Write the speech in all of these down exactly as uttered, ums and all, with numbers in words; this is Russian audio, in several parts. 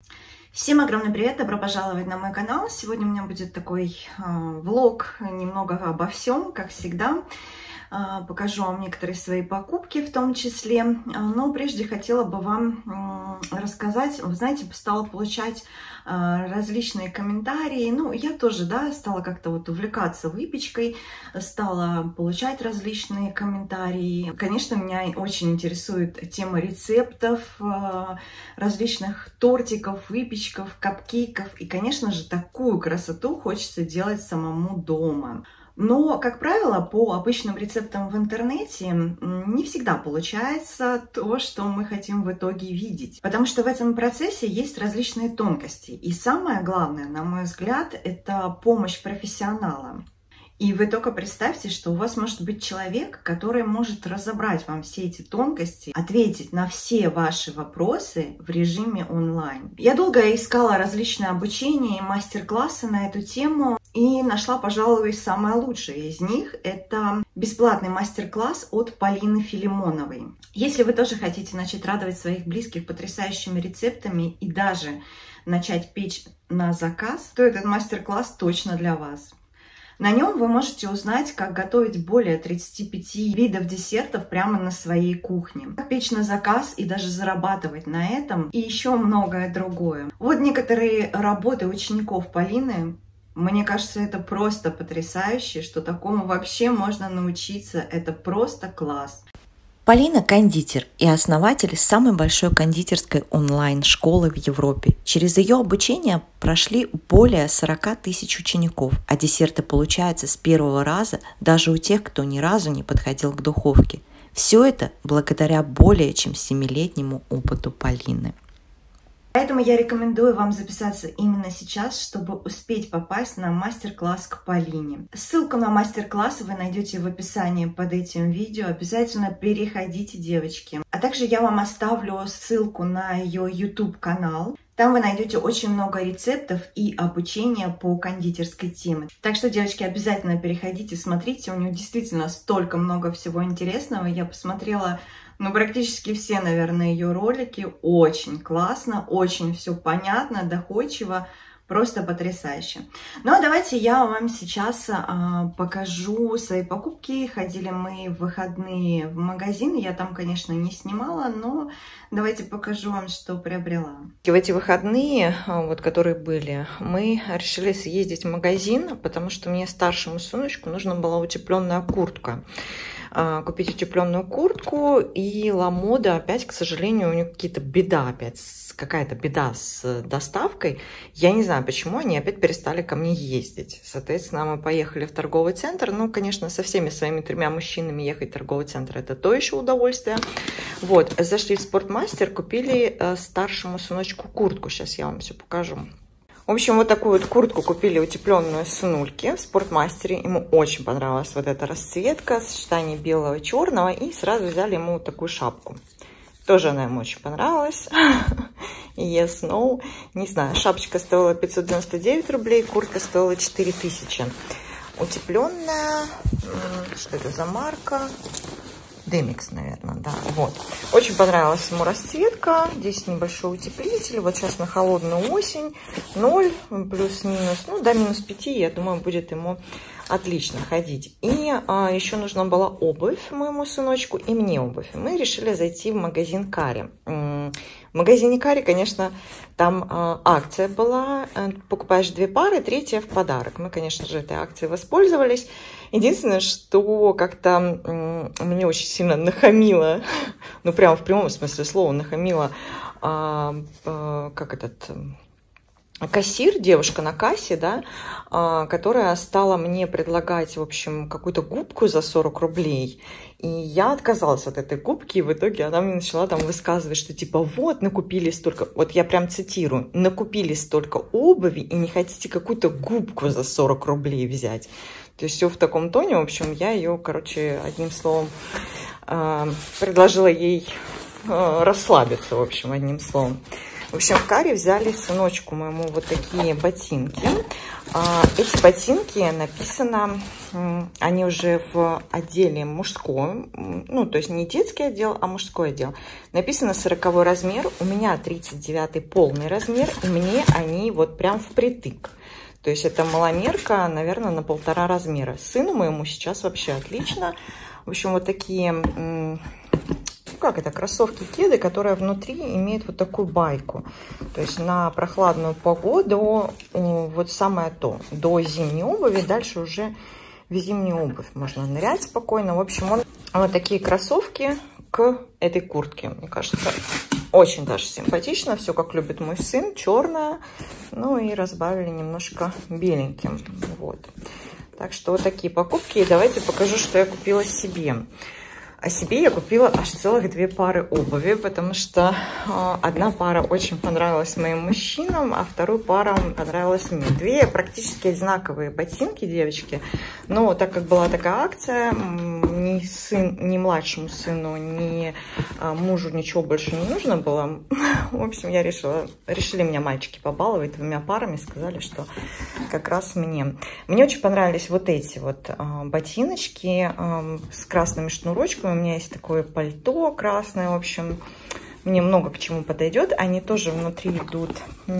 Всем огромный привет, добро пожаловать на мой канал. Сегодня у меня будет такой э, влог немного обо всем, как всегда. Э, покажу вам некоторые свои покупки в том числе. Но прежде хотела бы вам э, рассказать, вы знаете, стала получать э, различные комментарии. Ну, я тоже, да, стала как-то вот увлекаться выпечкой, стала получать различные комментарии. Конечно, меня очень интересует тема рецептов, э, различных тортиков, выпечков, капкейков. И, конечно же, такую красоту хочется делать самому дома. Но, как правило, по обычным рецептам в интернете не всегда получается то, что мы хотим в итоге видеть. Потому что в этом процессе есть различные тонкости. И самое главное, на мой взгляд, это помощь профессионала. И вы только представьте, что у вас может быть человек, который может разобрать вам все эти тонкости, ответить на все ваши вопросы в режиме онлайн. Я долго искала различные обучения и мастер-классы на эту тему и нашла, пожалуй, самое лучшее из них. Это бесплатный мастер-класс от Полины Филимоновой. Если вы тоже хотите начать радовать своих близких потрясающими рецептами и даже начать печь на заказ, то этот мастер-класс точно для вас. На нем вы можете узнать, как готовить более тридцати пяти видов десертов прямо на своей кухне, как печь на заказ и даже зарабатывать на этом, и еще многое другое. Вот некоторые работы учеников Полины. Мне кажется, это просто потрясающе, что такому вообще можно научиться. Это просто класс. Полина – кондитер и основатель самой большой кондитерской онлайн-школы в Европе. Через ее обучение прошли более сорока тысяч учеников, а десерты получаются с первого раза даже у тех, кто ни разу не подходил к духовке. Все это благодаря более чем семилетнему опыту Полины. Поэтому я рекомендую вам записаться именно сейчас, чтобы успеть попасть на мастер-класс к Полине. Ссылку на мастер-класс вы найдете в описании под этим видео. Обязательно переходите, девочки. А также я вам оставлю ссылку на ее YouTube-канал. Там вы найдете очень много рецептов и обучения по кондитерской теме. Так что, девочки, обязательно переходите, смотрите. У нее действительно столько много всего интересного. Я посмотрела... Ну, практически все, наверное, ее ролики. Очень классно, очень все понятно, доходчиво, просто потрясающе. Ну, а давайте я вам сейчас а, покажу свои покупки. Ходили мы в выходные в магазин. Я там, конечно, не снимала, но давайте покажу вам, что приобрела. В эти выходные, вот, которые были, мы решили съездить в магазин, потому что мне, старшему сыночку, нужна была утепленная куртка. Купить утепленную куртку, и Ламода опять, к сожалению, у них какие-то беда опять, какая-то беда с доставкой. Я не знаю, почему они опять перестали ко мне ездить. Соответственно, мы поехали в торговый центр. Ну, конечно, со всеми своими тремя мужчинами ехать в торговый центр — это то еще удовольствие. Вот, зашли в Спортмастер, купили старшему сыночку куртку. Сейчас я вам все покажу. В общем, вот такую вот куртку купили утепленную сынульке в Спортмастере. Ему очень понравилась вот эта расцветка, сочетание белого и черного. И сразу взяли ему вот такую шапку. Тоже она ему очень понравилась. Yes, no. Не знаю, шапочка стоила пятьсот девяносто девять рублей, куртка стоила четыре тысячи. Утепленная. Что это за марка? Демикс, наверное, да, вот. Очень понравилась ему расцветка. Здесь небольшой утеплитель. Вот сейчас на холодную осень. ноль плюс-минус, ну, до минус пяти, я думаю, будет ему отлично ходить. И а, еще нужна была обувь моему сыночку и мне обувь. Мы решили зайти в магазин Кари. В магазине Кари, конечно, там а, акция была. Покупаешь две пары, третья в подарок. Мы, конечно же, этой акцией воспользовались. Единственное, что как-то мне очень сильно нахамило, ну, прямо в прямом смысле слова нахамило, а, а, как этот... кассир, девушка на кассе, да, которая стала мне предлагать, в общем, какую-то губку за сорок рублей. И я отказалась от этой губки, и в итоге она мне начала там высказывать, что типа вот, накупили столько, вот я прям цитирую, накупили столько обуви и не хотите какую-то губку за сорок рублей взять. То есть все в таком тоне. В общем, я ее, короче, одним словом, предложила ей расслабиться, в общем, одним словом. В общем, в Кари взяли сыночку моему вот такие ботинки. Эти ботинки написано, они уже в отделе мужской, ну, то есть не детский отдел, а мужской отдел. Написано сороковой размер, у меня тридцать девятый полный размер, и мне они вот прям впритык. То есть это маломерка, наверное, на полтора размера. Сыну моему сейчас вообще отлично. В общем, вот такие, ну, как это, кроссовки-кеды, которые внутри имеют вот такую байку. То есть на прохладную погоду вот самое то. До зимней обуви, дальше уже в зимнюю обувь можно нырять спокойно. В общем, он, вот такие кроссовки к этой куртке. Мне кажется, очень даже симпатично. Все, как любит мой сын. Черное. Ну и разбавили немножко беленьким. Вот. Так что вот такие покупки. И давайте покажу, что я купила себе. А себе я купила аж целых две пары обуви, потому что э, одна пара очень понравилась моим мужчинам, а вторую пару понравилась мне. Две практически одинаковые ботинки, девочки. Но так как была такая акция, ни, сын, ни младшему сыну, ни э, мужу ничего больше не нужно было. В общем, я решила, решили меня мальчики побаловать двумя парами, сказали, что как раз мне. Мне очень понравились вот эти вот э, ботиночки э, с красными шнурочками. У меня есть такое пальто красное, в общем, мне много к чему подойдет. Они тоже внутри идут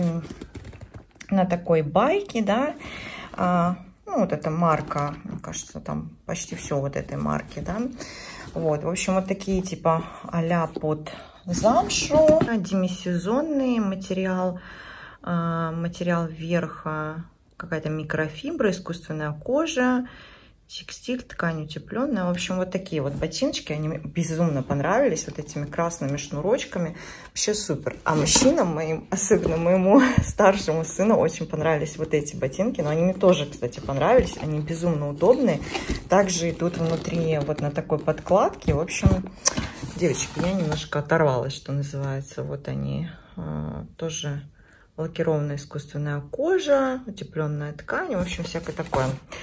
на такой байке, да. А, ну, вот эта марка, мне кажется, там почти все вот этой марки, да. Вот, в общем, вот такие типа а-ля под замшу. Демисезонный материал, а, материал верха, какая-то микрофибра, искусственная кожа. Текстиль, ткань утепленная. В общем, вот такие вот ботиночки. Они мне безумно понравились. Вот этими красными шнурочками. Вообще супер. А мужчинам моим, особенно моему старшему сыну, очень понравились вот эти ботинки. Но они мне тоже, кстати, понравились. Они безумно удобные. Также идут внутри вот на такой подкладке. В общем, девочки, я немножко оторвалась, что называется. Вот они а, тоже лакированная искусственная кожа, утепленная ткань. В общем, всякое такое.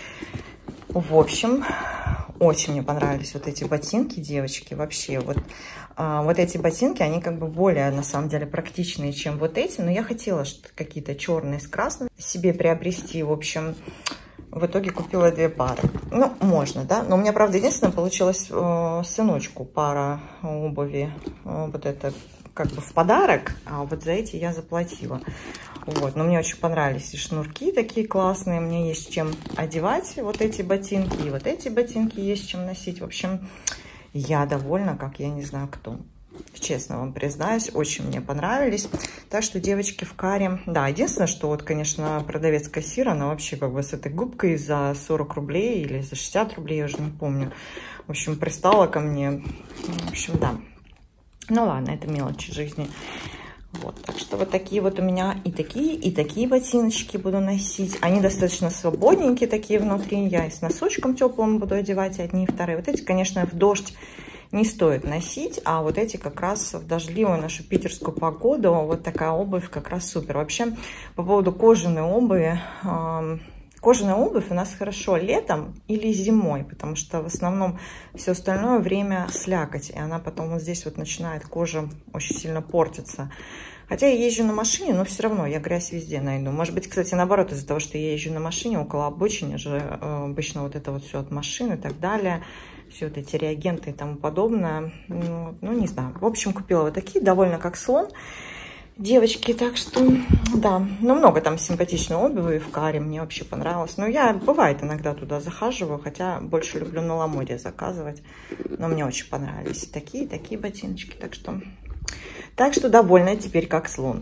В общем, очень мне понравились вот эти ботинки, девочки, вообще. Вот, а, вот эти ботинки, они как бы более, на самом деле, практичные, чем вот эти. Но я хотела какие-то черные с красным себе приобрести. В общем, в итоге купила две пары. Ну, можно, да? Но у меня, правда, единственное, получилось э, сыночку пара обуви. Э, вот это как бы в подарок, а вот за эти я заплатила. Вот, но мне очень понравились и шнурки такие классные, мне есть чем одевать вот эти ботинки, и вот эти ботинки есть чем носить. В общем, я довольна, как я не знаю кто. Честно вам признаюсь, очень мне понравились. Так что, девочки, в каре. Да, единственное, что вот, конечно, продавец-кассир, она вообще как бы с этой губкой за сорок рублей или за шестьдесят рублей, я уже не помню. В общем, пристала ко мне. В общем, да. Ну ладно, это мелочи жизни. Вот, так что вот такие вот у меня и такие, и такие ботиночки буду носить. Они достаточно свободненькие такие внутри. Я и с носочком теплым буду одевать одни и вторые. Вот эти, конечно, в дождь не стоит носить, а вот эти как раз в дождливую нашу питерскую погоду, вот такая обувь как раз супер. Вообще, по поводу кожаной обуви, э, кожаная обувь у нас хорошо летом или зимой, потому что в основном все остальное время слякоть, и она потом вот здесь вот начинает кожа очень сильно портиться. Хотя я езжу на машине, но все равно я грязь везде найду. Может быть, кстати, наоборот, из-за того, что я езжу на машине, около обочины же э, обычно вот это вот все от машины и так далее, все вот эти реагенты и тому подобное. Ну, ну, не знаю. В общем, купила вот такие, довольно как слон. Девочки, так что, да, ну, много там симпатичной обуви в каре, мне вообще понравилось. Но я, бывает, иногда туда захаживаю, хотя больше люблю на Ламоде заказывать. Но мне очень понравились и такие, и такие ботиночки, так что... Так что довольна теперь как слон.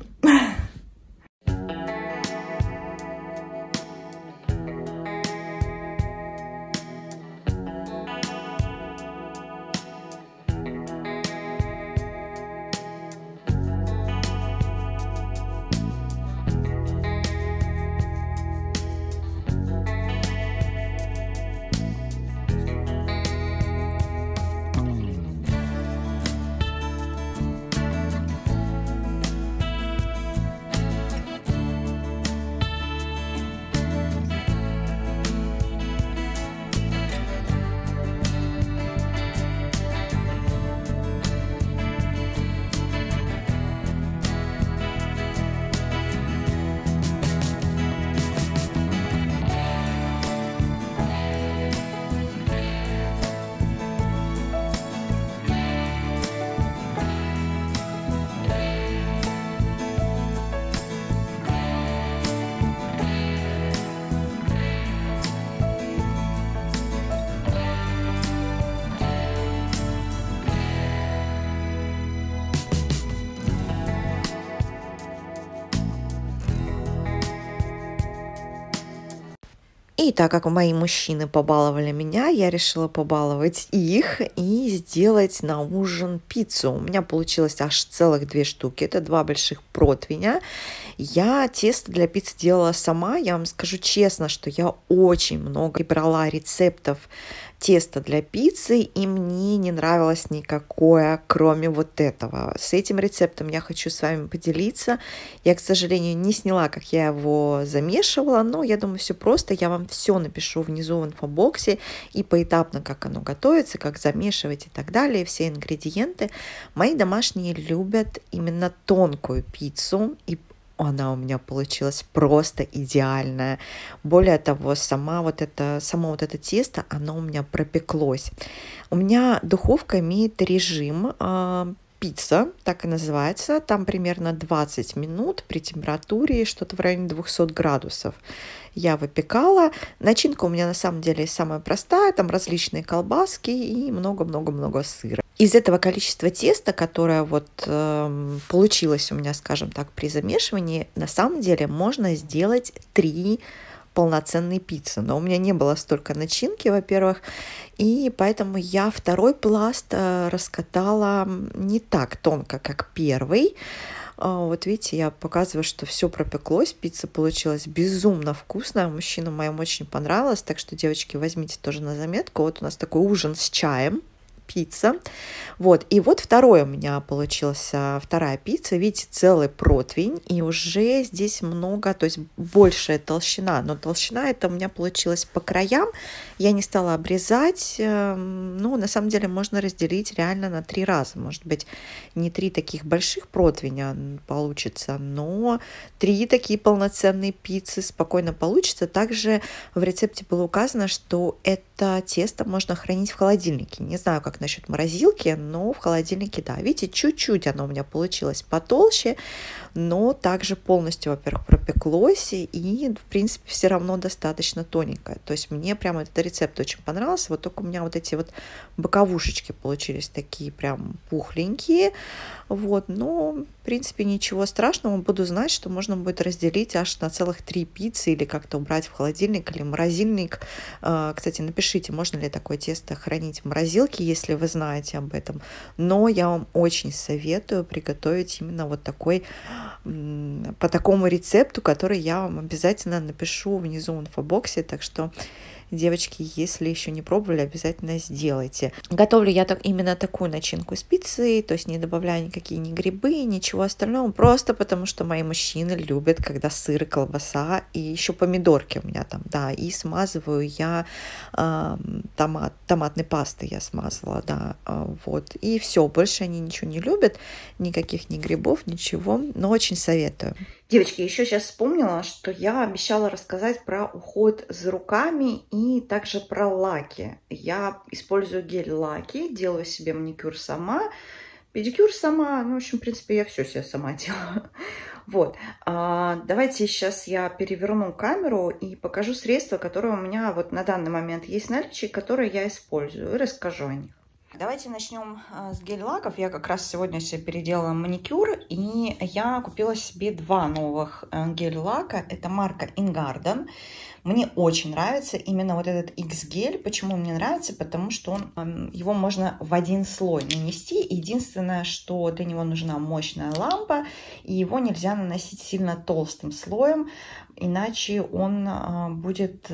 И так как мои мужчины побаловали меня, я решила побаловать их и сделать на ужин пиццу. У меня получилось аж целых две штуки. Это два больших противня. Я тесто для пиццы делала сама. Я вам скажу честно, что я очень много брала рецептов теста для пиццы, и мне не нравилось никакое, кроме вот этого. С этим рецептом я хочу с вами поделиться. Я, к сожалению, не сняла, как я его замешивала, но я думаю, все просто. Я вам все напишу внизу в инфобоксе и поэтапно, как оно готовится, как замешивать и так далее, все ингредиенты. Мои домашние любят именно тонкую пиццу, и она у меня получилась просто идеальная. Более того, сама вот это, само вот это тесто, оно у меня пропеклось. У меня духовка имеет режим э, пицца, так и называется. Там примерно двадцать минут при температуре что-то в районе двухсот градусов. Я выпекала. Начинка у меня на самом деле самая простая. Там различные колбаски и много-много-много сыра. Из этого количества теста, которое вот э, получилось у меня, скажем так, при замешивании, на самом деле можно сделать три полноценные пиццы. Но у меня не было столько начинки, во-первых, и поэтому я второй пласт э, раскатала не так тонко, как первый. Вот видите, я показываю, что все пропеклось, пицца получилась безумно вкусная, мужчинам моим очень понравилось, так что, девочки, возьмите тоже на заметку. Вот у нас такой ужин с чаем, пицца. Вот, и вот второе у меня получилась, вторая пицца, видите, целый противень, и уже здесь много, то есть большая толщина, но толщина это у меня получилась по краям, я не стала обрезать, ну, на самом деле можно разделить реально на три раза, может быть, не три таких больших противня получится, но три такие полноценные пиццы спокойно получится. Также в рецепте было указано, что это тесто можно хранить в холодильнике, не знаю, как насчет морозилки, но в холодильнике, да. Видите, чуть-чуть оно у меня получилось потолще, но также полностью, во-первых, пропеклось, и, в принципе, все равно достаточно тоненькое. То есть мне прямо этот рецепт очень понравился. Вот только у меня вот эти вот боковушечки получились такие прям пухленькие. Вот, но, в принципе, ничего страшного. Буду знать, что можно будет разделить аж на целых три пиццы или как-то убрать в холодильник или морозильник. Кстати, напишите, можно ли такое тесто хранить в морозилке, если вы знаете об этом. Но я вам очень советую приготовить именно вот такой, по такому рецепту, который я вам обязательно напишу внизу в инфобоксе. Так что, девочки, если еще не пробовали, обязательно сделайте. Готовлю я так, именно такую начинку с пиццей, то есть не добавляю никакие ни грибы, ничего остального, просто потому что мои мужчины любят, когда сыр и колбаса, и еще помидорки у меня там, да, и смазываю я э, томат, томатной пастой я смазала, да, э, вот, и все, больше они ничего не любят, никаких ни грибов, ничего, но очень советую. Девочки, еще сейчас вспомнила, что я обещала рассказать про уход за руками и также про лаки. Я использую гель-лаки, делаю себе маникюр сама, педикюр сама, ну, в общем, в принципе, я все себе сама делаю. Вот, а, давайте сейчас я переверну камеру и покажу средства, которые у меня вот на данный момент есть в наличии, которые я использую, и расскажу о них. Давайте начнем с гель-лаков. Я как раз сегодня себе переделала маникюр, и я купила себе два новых гель-лака. Это марка Ingarden. Мне очень нравится именно вот этот X-гель. Почему мне нравится? Потому что он, его можно в один слой нанести. Единственное, что для него нужна мощная лампа, и его нельзя наносить сильно толстым слоем, иначе он будет...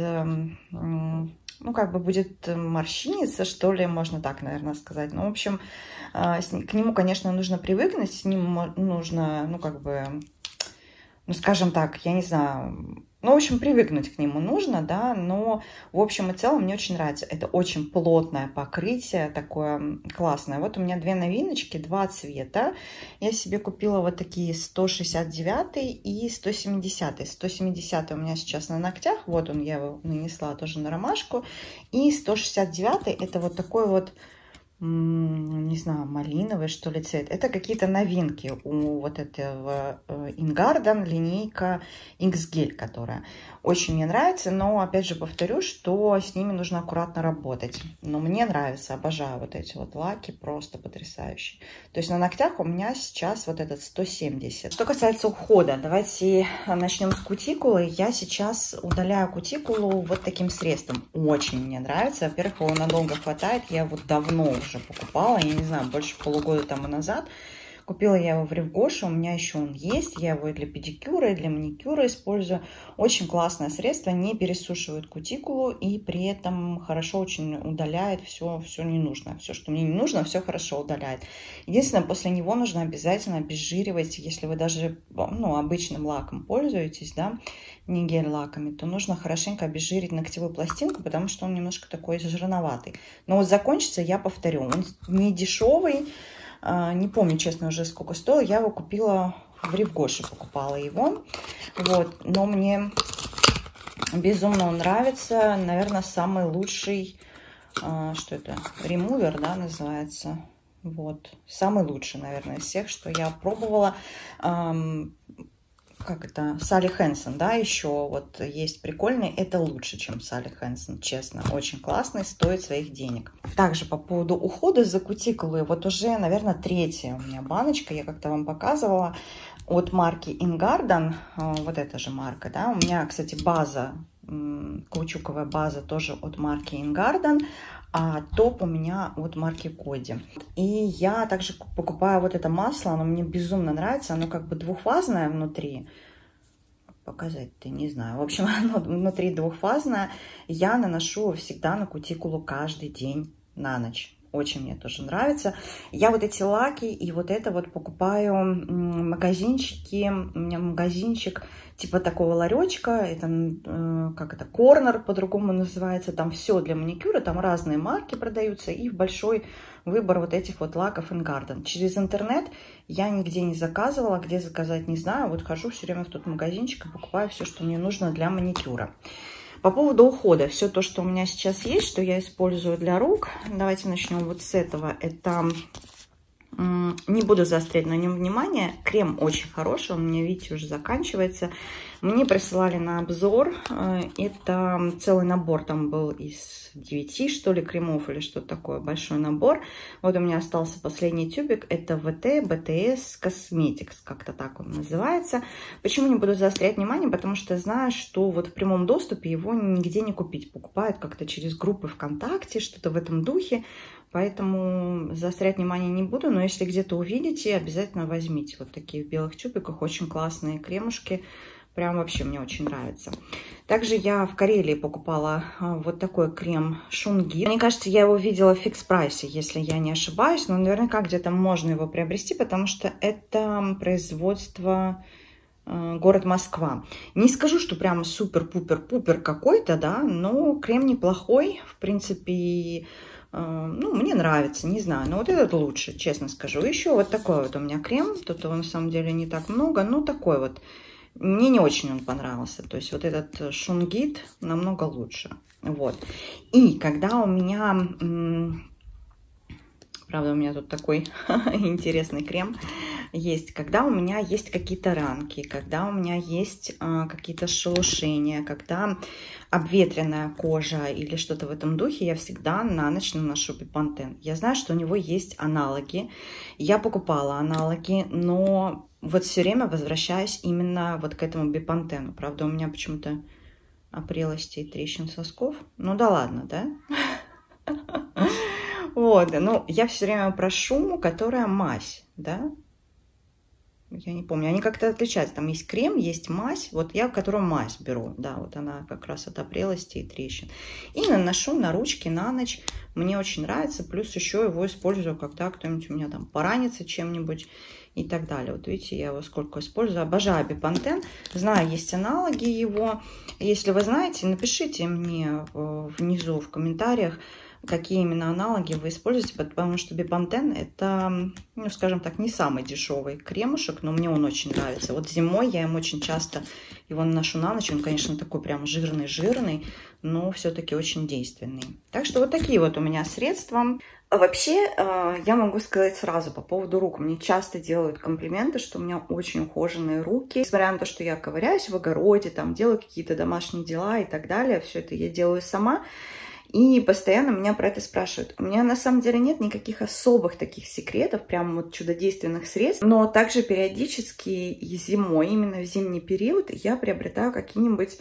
ну, как бы будет морщиниться, что ли, можно так, наверное, сказать. Ну, в общем, к нему, конечно, нужно привыкнуть, с ним нужно, ну, как бы, ну, скажем так, я не знаю, ну, в общем, привыкнуть к нему нужно, да, но, в общем и целом, мне очень нравится. Это очень плотное покрытие, такое классное. Вот у меня две новиночки, два цвета. Я себе купила вот такие сто шестьдесят девятый и сто семидесятый. сто семидесятый у меня сейчас на ногтях, вот он, я его нанесла тоже на ромашку. И сто шестьдесят девятый это вот такой вот не знаю, малиновый, что ли, цвет. Это какие-то новинки у вот этого InGarden линейка X-Gel, которая очень мне нравится. Но, опять же, повторю, что с ними нужно аккуратно работать. Но мне нравится, обожаю вот эти вот лаки, просто потрясающие. То есть на ногтях у меня сейчас вот этот сто семьдесят. Что касается ухода, давайте начнем с кутикулы. Я сейчас удаляю кутикулу вот таким средством. Очень мне нравится. Во-первых, его надолго хватает. Я его давно уже покупала, я не знаю, больше полугода тому назад. Купила я его в Ревгоше, у меня еще он есть. Я его и для педикюра, и для маникюра использую. Очень классное средство, не пересушивает кутикулу и при этом хорошо очень удаляет все, все ненужное. Все, что мне не нужно, все хорошо удаляет. Единственное, после него нужно обязательно обезжиривать. Если вы даже ну, обычным лаком пользуетесь, да, не гель-лаками, то нужно хорошенько обезжирить ногтевую пластинку, потому что он немножко такой жирноватый. Но вот закончится, я повторю, он не дешевый. Не помню, честно, уже сколько стоил. Я его купила в Ревгоше, покупала его. Вот. Но мне безумно он нравится. Наверное, самый лучший, что это, ремувер, да, называется. Вот. Самый лучший, наверное, из всех, что я пробовала. Как это, Салли Хэнсон, да, еще вот есть прикольный, это лучше, чем Салли Хэнсон, честно, очень классный, стоит своих денег. Также по поводу ухода за кутикулой, вот уже, наверное, третья у меня баночка, я как-то вам показывала, от марки InGarden, вот эта же марка, да, у меня, кстати, база, каучуковая база тоже от марки InGarden, а топ у меня от марки Коди. И я также покупаю вот это масло, оно мне безумно нравится, оно как бы двухфазное внутри. Показать-то не знаю. В общем, оно внутри двухфазное. Я наношу всегда на кутикулу каждый день на ночь. Очень мне тоже нравится. Я вот эти лаки и вот это вот покупаю в магазинчике. У меня магазинчик типа такого ларечка. Это, э, как это, корнер по-другому называется. Там все для маникюра. Там разные марки продаются. И большой выбор вот этих вот лаков InGarden. Через интернет я нигде не заказывала. Где заказать, не знаю. Вот хожу все время в тот магазинчик и покупаю все, что мне нужно для маникюра. По поводу ухода, все то, что у меня сейчас есть, что я использую для рук, давайте начнем вот с этого. Это, не буду заострять на нем внимание, крем очень хороший, он у меня, видите, уже заканчивается. Мне присылали на обзор, это целый набор, там был из девяти, что ли, кремов или что-то такое, большой набор. Вот у меня остался последний тюбик, это ви ти би ти эс Cosmetics, как-то так он называется. Почему не буду заострять внимание? Потому что я знаю, что вот в прямом доступе его нигде не купить. Покупают как-то через группы ВКонтакте, что-то в этом духе. Поэтому заострять внимание не буду, но если где-то увидите, обязательно возьмите. Вот такие в белых тюбиках, очень классные кремушки. Прям вообще мне очень нравится. Также я в Карелии покупала вот такой крем Шунгит. Мне кажется, я его видела в фикс-прайсе, если я не ошибаюсь. Но наверняка где-то можно его приобрести, потому что это производство э, город Москва. Не скажу, что прям супер-пупер-пупер какой-то, да, но крем неплохой. В принципе, э, ну, мне нравится, не знаю. Но вот этот лучше, честно скажу. Еще вот такой вот у меня крем. Тут его на самом деле не так много, но такой вот. Мне не очень он понравился. То есть вот этот Шунгит намного лучше. Вот. И когда у меня... Правда, у меня тут такой интересный крем есть. Когда у меня есть какие-то ранки, когда у меня есть а, какие-то шелушения, когда обветренная кожа или что-то в этом духе, я всегда на ночь наношу Бепантен. Я знаю, что у него есть аналоги. Я покупала аналоги, но вот все время возвращаюсь именно вот к этому Бепантену. Правда, у меня почему-то опрелости и трещин сосков. Ну да ладно, да? Вот, ну, я все время прошу, которая мазь, да? Я не помню, они как-то отличаются. Там есть крем, есть мазь. Вот я, которую мазь беру, да, вот она как раз от опрелости и трещин. И наношу на ручки на ночь. Мне очень нравится. Плюс еще его использую, когда кто-нибудь у меня там поранится чем-нибудь и так далее. Вот видите, я его сколько использую. Обожаю Бепантен. Знаю, есть аналоги его. Если вы знаете, напишите мне внизу в комментариях, какие именно аналоги вы используете, потому что Bepanthen это, ну, скажем так, не самый дешевый кремушек, но мне он очень нравится. Вот зимой я им очень часто его наношу на ночь. Он, конечно, такой прям жирный-жирный, но все-таки очень действенный. Так что вот такие вот у меня средства. Вообще, я могу сказать сразу по поводу рук. Мне часто делают комплименты, что у меня очень ухоженные руки. Несмотря на то, что я ковыряюсь в огороде, там делаю какие-то домашние дела и так далее, все это я делаю сама. И постоянно меня про это спрашивают. У меня на самом деле нет никаких особых таких секретов, прям вот чудодейственных средств. Но также периодически и зимой, именно в зимний период, я приобретаю какие-нибудь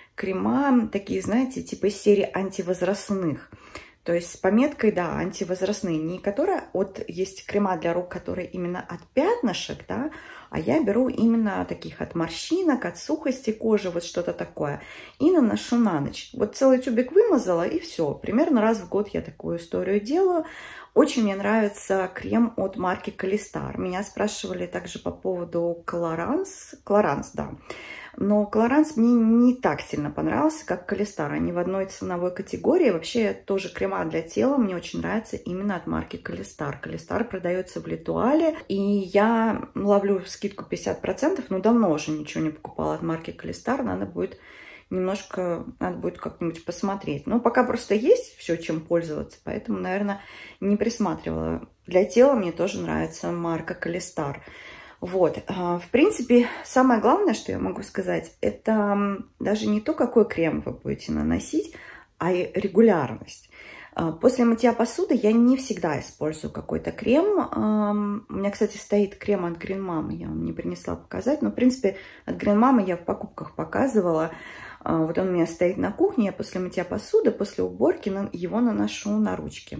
крема, такие, знаете, типа из серии антивозрастных. То есть с пометкой, да, антивозрастные. Не которые, вот есть крема для рук, которые именно от пятнышек, да, а я беру именно таких от морщинок, от сухости кожи, вот что-то такое. И наношу на ночь. Вот целый тюбик вымазала, и все. Примерно раз в год я такую историю делаю. Очень мне нравится крем от марки Колестар. Меня спрашивали также по поводу Colorance. Colorance, да. Но Colorance мне не так сильно понравился, как Колестар. Они в одной ценовой категории. Вообще тоже крема для тела мне очень нравится именно от марки Колестар. Колестар продается в Литуале. И я ловлю скидку пятьдесят процентов, но давно уже ничего не покупала от марки Колестар. Надо будет немножко, надо будет как-нибудь посмотреть. Но пока просто есть все, чем пользоваться. Поэтому, наверное, не присматривала. Для тела мне тоже нравится марка Колестар. Вот, в принципе, самое главное, что я могу сказать, это даже не то, какой крем вы будете наносить, а и регулярность. После мытья посуды я не всегда использую какой-то крем. У меня, кстати, стоит крем от Green Mama, я вам не принесла показать, но, в принципе, от Green Mama я в покупках показывала. Вот он у меня стоит на кухне, я после мытья посуды, после уборки его наношу на ручки.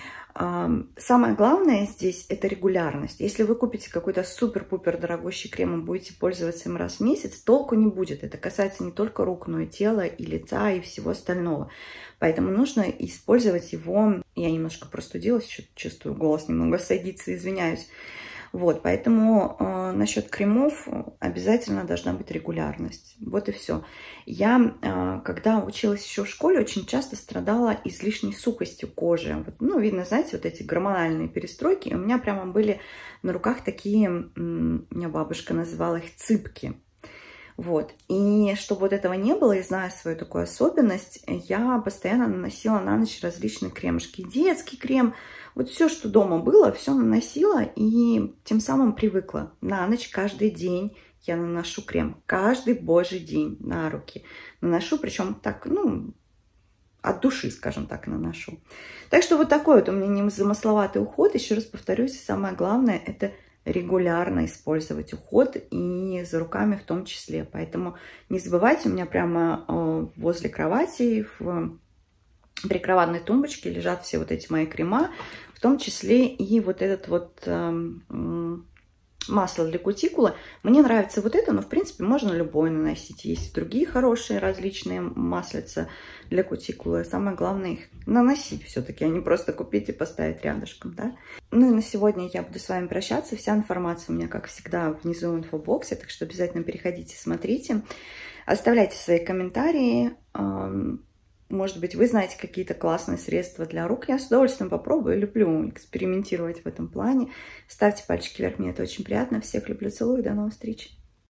Самое главное здесь это регулярность. Если вы купите какой-то супер-пупер дорогущий крем и будете пользоваться им раз в месяц, толку не будет. Это касается не только рук, но и тела, и лица, и всего остального. Поэтому нужно использовать его. Я немножко простудилась, чувствую, голос немного садится, извиняюсь. Вот, поэтому э, насчет кремов обязательно должна быть регулярность. Вот и все. Я, э, когда училась еще в школе, очень часто страдала излишней сухостью кожи. Вот, ну, видно, знаете, вот эти гормональные перестройки. У меня прямо были на руках такие, м, у меня бабушка называла их цыпки. Вот. И чтобы вот этого не было, и зная свою такую особенность, я постоянно наносила на ночь различные кремушки. Детский крем, вот все, что дома было, все наносила и тем самым привыкла. На ночь каждый день я наношу крем. Каждый божий день на руки наношу, причем так, ну, от души, скажем так, наношу. Так что вот такой вот у меня незамысловатый уход. Еще раз повторюсь, самое главное – это регулярно использовать уход и за руками в том числе. Поэтому не забывайте, у меня прямо возле кровати в прикроватной тумбочке лежат все вот эти мои крема, в том числе и вот этот вот масло для кутикулы. Мне нравится вот это, но в принципе можно любое наносить. Есть и другие хорошие различные маслица для кутикулы. Самое главное их наносить все-таки, а не просто купить и поставить рядышком, да? Ну и на сегодня я буду с вами прощаться. Вся информация у меня, как всегда, внизу в инфобоксе, так что обязательно переходите, смотрите. Оставляйте свои комментарии. Может быть, вы знаете какие-то классные средства для рук. Я с удовольствием попробую. Люблю экспериментировать в этом плане. Ставьте пальчики вверх, мне это очень приятно. Всех люблю, целую. До новых встреч.